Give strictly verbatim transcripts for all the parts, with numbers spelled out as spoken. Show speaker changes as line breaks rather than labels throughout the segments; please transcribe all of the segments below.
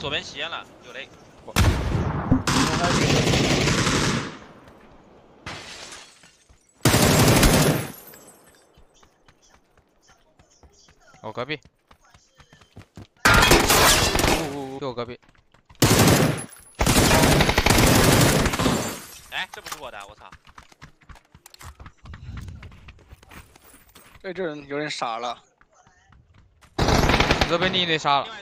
左边吸烟了，有雷。我。
我隔壁。呜呜，就我隔壁。
哎，这不是我的，我操！
哎，这人有点傻了。
这被你给杀了。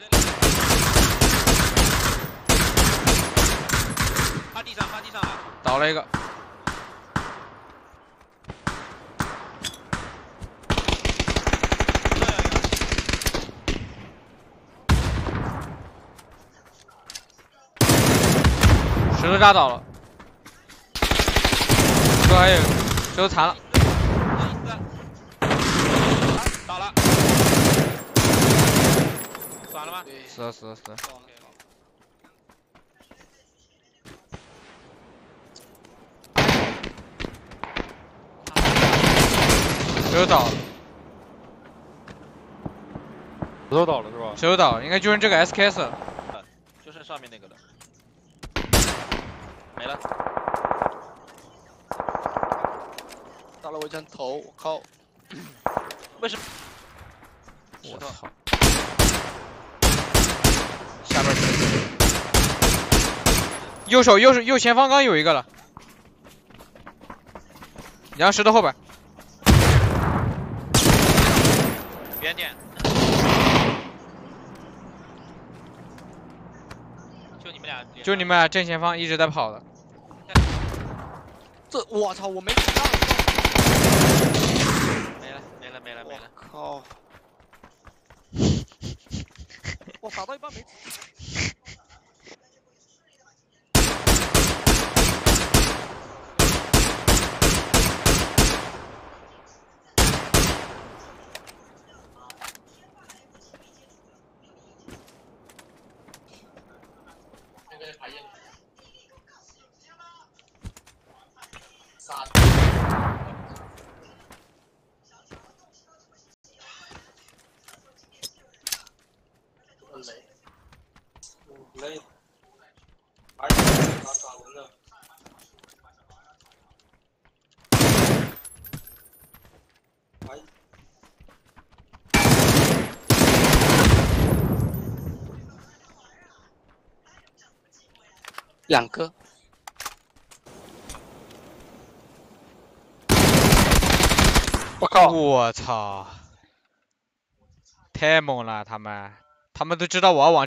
趴地上，趴地上了。
倒了一个。石头炸倒了。这还有，石头残了。
倒了，爽了吗？
死了死了死了。石头倒了，
石头倒了是吧？
石头倒了，应该就是这个 S K S。
就剩上面那个了，没了。
打了我一枪头，我靠！
为什么？
我操！下边是。右手右手右前方刚有一个了，杨石头后边。
边点。就你们俩。
就你们俩正前方一直在跑的。
这我操，我没打到。
没了没了没了没了。
靠！我打到一半没。
累，而且他打人了。哎，
两个。
我靠！我操！太猛了，他们，他们都知道我要往。